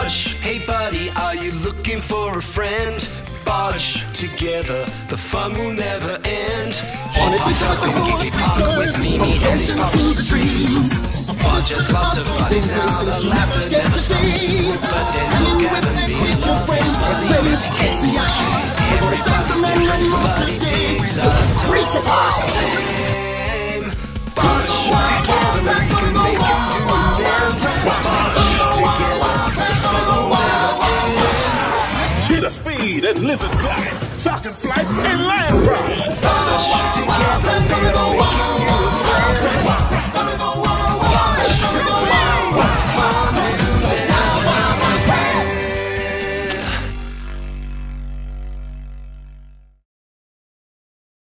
Bush. Hey buddy, are you looking for a friend? Bush. Together, the fun will never end. Wanna be jumping, Gigi Park with Mimi and his pops. Just lots of buddies now, the laughter never stops. But then together, being love is funny as he can. Everybody's different, but he digs us all the same. Bush. Together, we can make him do them. Bush. Together, the fun will never end. Cheetah speed and lizard glide, falcon flight and land ride. Bush. Together.